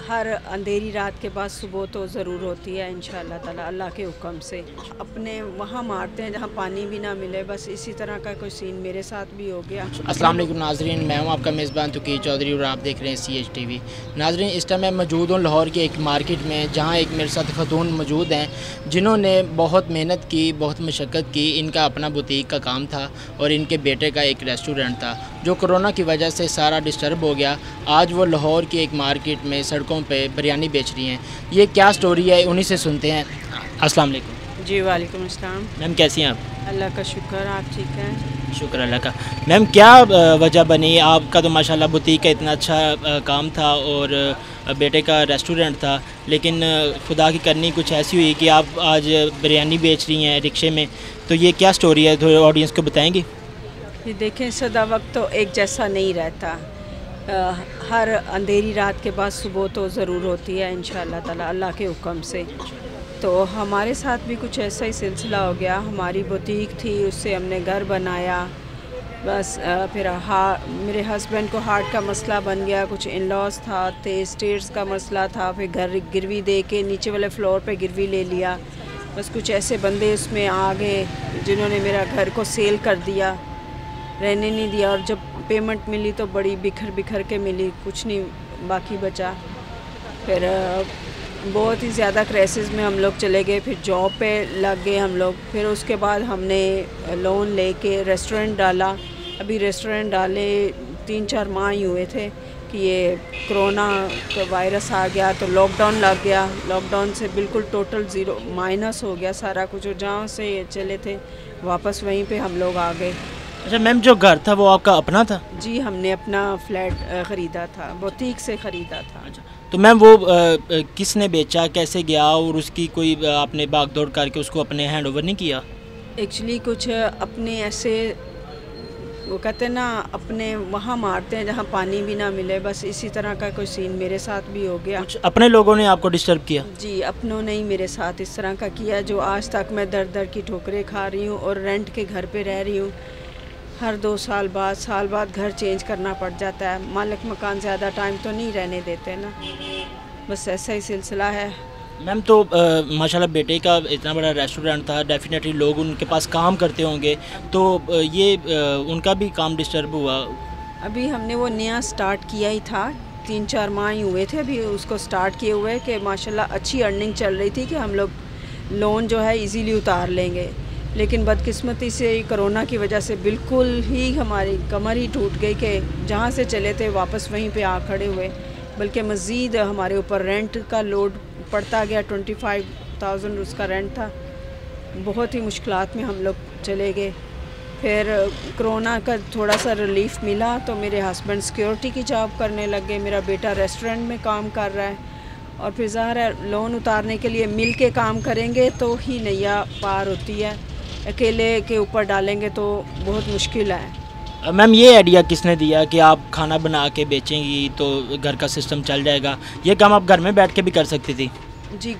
हर अंधेरी रात के बाद सुबह तो ज़रूर होती है इंशाअल्लाह ताला अल्लाह के हुक्म से। अपने वहाँ मारते हैं जहाँ पानी भी ना मिले, बस इसी तरह का कोई सीन मेरे साथ भी हो गया। अस्सलाम वालेकुम नाजरीन, मैं हूँ आपका मेज़बान तुकीर चौधरी और आप देख रहे हैं CH TV। नाजरीन, इस टाइम मैं मौजूद हूँ लाहौर की एक मार्केट में, जहाँ एक मेरे साथ ख़तून मौजूद हैं जिन्होंने बहुत मेहनत की, बहुत मशक्क़त की। इनका अपना बुटीक का काम था और इनके बेटे का एक रेस्टोरेंट था जो कोरोना की वजह से सारा डिस्टर्ब हो गया। आज वो लाहौर की एक मार्केट में सड़कों पे बिरयानी बेच रही हैं। ये क्या स्टोरी है, उन्हीं से सुनते हैं। अस्सलाम वालेकुम। जी वालेकुम अस्सलाम। मैम कैसी हैं आप? अल्लाह का शुक्र, आप ठीक हैं? शुक्र अल्लाह का। मैम क्या वजह बनी आपका? तो माशाल्लाह बुटीक का इतना अच्छा काम था और बेटे का रेस्टोरेंट था, लेकिन खुदा की करनी कुछ ऐसी हुई कि आप आज बिरयानी बेच रही हैं रिक्शे में। तो ये क्या स्टोरी है, थोड़ी ऑडियंस को बताएंगी? ये देखें, सदा वक्त तो एक जैसा नहीं रहता। हर अंधेरी रात के बाद सुबह तो ज़रूर होती है इंशाअल्लाह ताला अल्लाह के हुक्म से। तो हमारे साथ भी कुछ ऐसा ही सिलसिला हो गया। हमारी बुटीक थी, उससे हमने घर बनाया। बस फिर मेरे हस्बैंड को हार्ट का मसला बन गया, कुछ इन-लॉज था, स्टेट्स का मसला था, फिर घर गिरवी दे के नीचे वाले फ्लोर पे गिरवी ले लिया। बस कुछ ऐसे बंदे उसमें आ गए जिन्होंने मेरा घर को सेल कर दिया, रहने नहीं दिया। और जब पेमेंट मिली तो बड़ी बिखर बिखर के मिली, कुछ नहीं बाकी बचा। फिर बहुत ही ज़्यादा क्राइसिस में हम लोग चले गए। फिर जॉब पे लग गए हम लोग। फिर उसके बाद हमने लोन लेके रेस्टोरेंट डाला। अभी रेस्टोरेंट डाले 3-4 माह ही हुए थे कि ये कोरोना का वायरस आ गया, तो लॉकडाउन लग गया। लॉकडाउन से बिल्कुल टोटल ज़ीरो माइनस हो गया सारा कुछ। और जहाँ से चले थे वापस वहीं पे हम लोग आ गए। अच्छा मैम, जो घर था वो आपका अपना था? जी, हमने अपना फ्लैट ख़रीदा था, बुटीक से ख़रीदा था। अच्छा, तो मैम वो किसने बेचा, कैसे गया, और उसकी कोई आपने भाग दौड़ करके उसको अपने हैंड ओवर नहीं किया? एक्चुअली कुछ अपने ऐसे, वो कहते हैं ना, अपने वहाँ मारते हैं जहाँ पानी भी ना मिले, बस इसी तरह का कोई सीन मेरे साथ भी हो गया। कुछ अपने लोगों ने आपको डिस्टर्ब किया? जी, अपनों ने ही मेरे साथ इस तरह का किया, जो आज तक मैं दर दर की ठोकरें खा रही हूँ और रेंट के घर पे रह रही हूँ। हर 2 साल बाद घर चेंज करना पड़ जाता है। मालिक मकान ज़्यादा टाइम तो नहीं रहने देते ना, बस ऐसा ही सिलसिला है। मैम तो माशाल्लाह बेटे का इतना बड़ा रेस्टोरेंट था, डेफिनेटली लोग उनके पास काम करते होंगे, तो ये उनका भी काम डिस्टर्ब हुआ? अभी हमने वो नया स्टार्ट किया ही था, 3-4 माह ही हुए थे अभी उसको स्टार्ट किए हुए, कि माशाल्लाह अच्छी अर्निंग चल रही थी कि हम लोग लोन जो है इजीली उतार लेंगे। लेकिन बदकिस्मती से कोरोना की वजह से बिल्कुल ही हमारी कमर ही टूट गई कि जहाँ से चले थे वापस वहीं पे आ खड़े हुए। बल्कि मज़ीद हमारे ऊपर रेंट का लोड पड़ता गया। 25,000 उसका रेंट था। बहुत ही मुश्किलात में हम लोग चले गए। फिर कोरोना का थोड़ा सा रिलीफ मिला तो मेरे हस्बैंड सिक्योरिटी की जॉब करने लग गए, मेरा बेटा रेस्टोरेंट में काम कर रहा है। और फिर ज़ाहिर है लोन उतारने के लिए मिल के काम करेंगे तो ही नैया पार होती है, अकेले के ऊपर डालेंगे तो बहुत मुश्किल है। मैम ये आइडिया किसने दिया कि आप खाना बना के बेचेंगी तो घर का सिस्टम चल जाएगा? ये काम आप घर में बैठ के भी कर सकती थी। जी,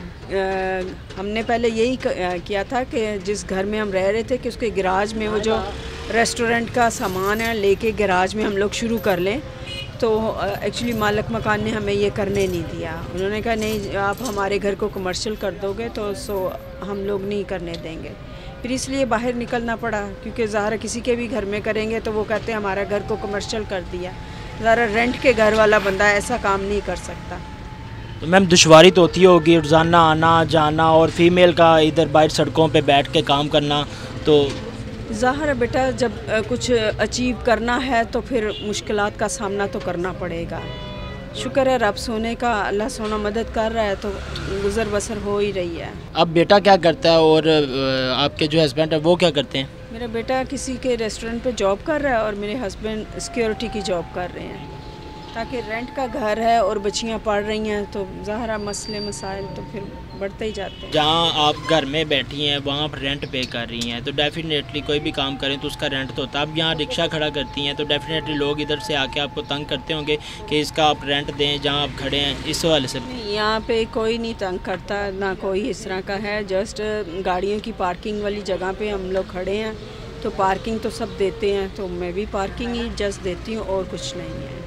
हमने पहले यही किया था कि जिस घर में हम रह रहे थे कि उसके गैराज में वो जो रेस्टोरेंट का सामान है लेके गैराज में हम लोग शुरू कर लें। तो एक्चुअली मालिक मकान ने हमें ये करने नहीं दिया। उन्होंने कहा नहीं, आप हमारे घर को कमर्शियल कर दोगे तो हम लोग नहीं करने देंगे। फिर इसलिए बाहर निकलना पड़ा, क्योंकि ज़ाहिर किसी के भी घर में करेंगे तो वो कहते हैं हमारा घर को कमर्शियल कर दिया। ज़ाहिर रेंट के घर वाला बंदा ऐसा काम नहीं कर सकता। तो मैम दुश्वारी तो होती होगी रोज़ाना आना जाना, और फीमेल का इधर बाहर सड़कों पे बैठ के काम करना। तो ज़ाहिर बेटा, जब कुछ अचीव करना है तो फिर मुश्किलात का सामना तो करना पड़ेगा। शुक्र है रब सोने का, अल्लाह सोना मदद कर रहा है तो गुज़र बसर हो ही रही है। अब बेटा क्या करता है और आपके जो हस्बैंड है वो क्या करते हैं? मेरा बेटा किसी के रेस्टोरेंट पे जॉब कर रहा है और मेरे हस्बैंड सिक्योरिटी की जॉब कर रहे हैं, ताकि रेंट का घर है और बच्चियां पढ़ रही हैं तो ज़ाहिर मसले मसाइल तो फिर बढ़ते ही जाते हैं। जहाँ आप घर में बैठी हैं वहाँ पर रेंट पे कर रही हैं, तो डेफिनेटली कोई भी काम करें तो उसका रेंट तो होता है। अब यहाँ रिक्शा खड़ा करती हैं तो डेफिनेटली लोग इधर से आके आपको तंग करते होंगे कि इसका आप रेंट दें जहाँ आप खड़े हैं, इस वाले से। यहाँ पे कोई नहीं तंग करता, ना कोई इस तरह का है। जस्ट गाड़ियों की पार्किंग वाली जगह पे हम लोग खड़े हैं तो पार्किंग तो सब देते हैं, तो मैं भी पार्किंग ही जस्ट देती हूँ और कुछ नहीं है।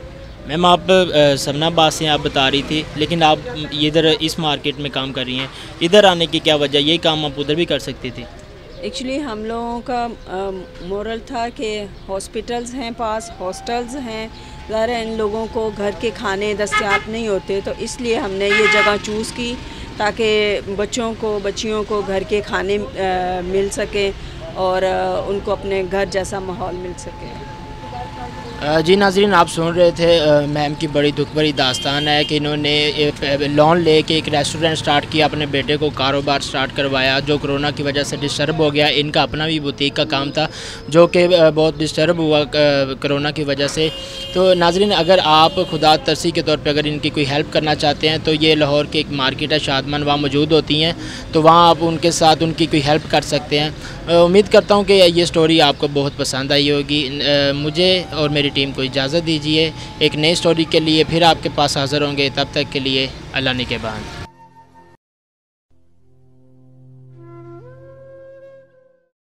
मैम आप समनाबाद से आप बता रही थी, लेकिन आप इधर इस मार्केट में काम कर रही हैं, इधर आने की क्या वजह? यही काम आप उधर भी कर सकती थी। एक्चुअली हम लोगों का मोरल था कि हॉस्पिटल्स हैं पास, हॉस्टल्स हैं, ज़रा इन लोगों को घर के खाने दस्तयाब नहीं होते, तो इसलिए हमने ये जगह चूज़ की ताकि बच्चियों को घर के खाने मिल सके और उनको अपने घर जैसा माहौल मिल सके। जी नाज़रीन, आप सुन रहे थे मैम की बड़ी दुख भरी दास्तान है कि इन्होंने लोन लेके एक रेस्टोरेंट स्टार्ट किया, अपने बेटे को कारोबार स्टार्ट करवाया जो कोरोना की वजह से डिस्टर्ब हो गया। इनका अपना भी बुटीक का काम था जो कि बहुत डिस्टर्ब हुआ कोरोना की वजह से। तो नाज़रीन, अगर आप खुदा तरसी के तौर पे अगर इनकी कोई हेल्प करना चाहते हैं तो ये लाहौर की एक मार्केट है शादमान, वहाँ मौजूद होती हैं, तो वहाँ आप उनके साथ उनकी कोई हेल्प कर सकते हैं। उम्मीद करता हूँ कि ये स्टोरी आपको बहुत पसंद आई होगी। मुझे और मेरी टीम को इजाज़त दीजिए। एक नई स्टोरी के लिए फिर आपके पास हाज़िर होंगे, तब तक के लिए अल्लाह निगहबान।